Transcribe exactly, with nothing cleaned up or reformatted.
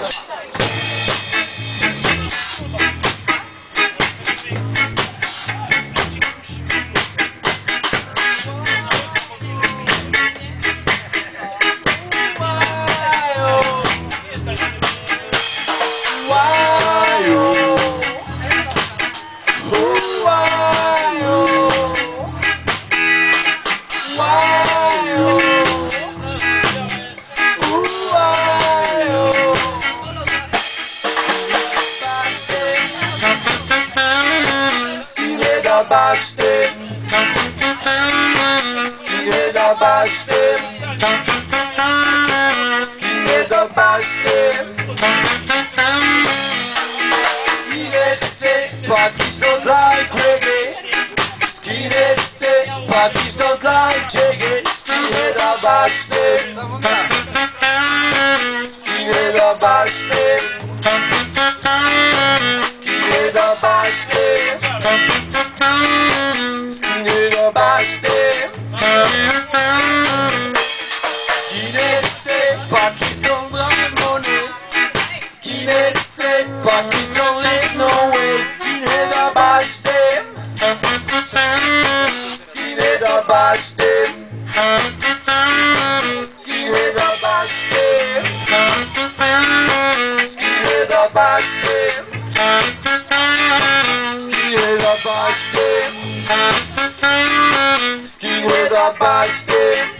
Bastem, skine da bastem, skine da bastem, skine say parties don't like reggae, skine say parties don't like reggae, skine da bastem, skine da bastem, skine da bastem. Skine da bastem, skine say parties don't run money, skine say parties don't live no way, skine da bastem, skine da bastem, skine da bastem, skine da bastem, skine da bastem. Skine da bastem,